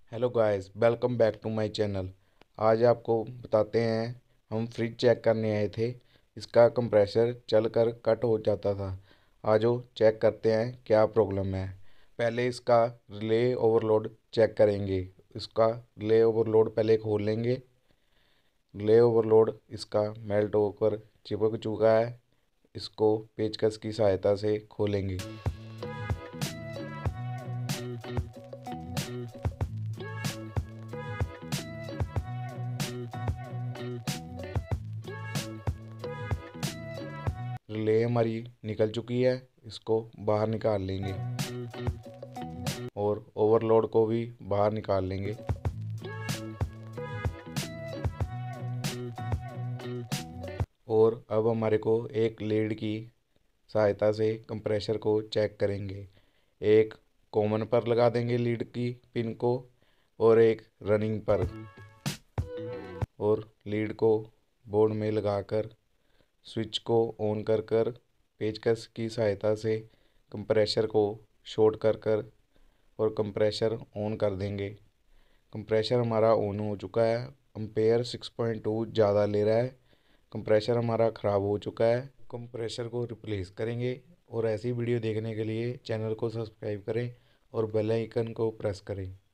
Hello guys, welcome back to my channel. आज आपको बताते हैं, हम फ्रिज चेक करने आए थे। इसका कंप्रेसर चलकर कट हो जाता था। आज वो चेक करते हैं क्या प्रॉब्लम है। पहले इसका रिले ओवरलोड चेक करेंगे। इसका रिले ओवरलोड पहले खोल लेंगे। रिले ओवरलोड इसका मेल्ट होकर चिपक चुका है। इसको पेचकस की सहायता से खोलेंगे। रिले हमारी निकल चुकी है। इसको बाहर निकाल लेंगे और ओवरलोड को भी बाहर निकाल लेंगे। और अब हमारे को एक लीड की सहायता से कंप्रेसर को चेक करेंगे। एक कॉमन पर लगा देंगे लीड की पिन को और एक रनिंग पर, और लीड को बोर्ड में लगाकर स्विच को ऑन कर कर पेचकस की सहायता से कंप्रेसर को शॉर्ट कर कर और कंप्रेसर ऑन कर देंगे। कंप्रेसर हमारा ऑन हो चुका है। एम्पेयर 6.2 ज़्यादा ले रहा है। कंप्रेसर हमारा ख़राब हो चुका है। कंप्रेसर को रिप्लेस करेंगे। और ऐसी वीडियो देखने के लिए चैनल को सब्सक्राइब करें और बेल आइकन को प्रेस करें।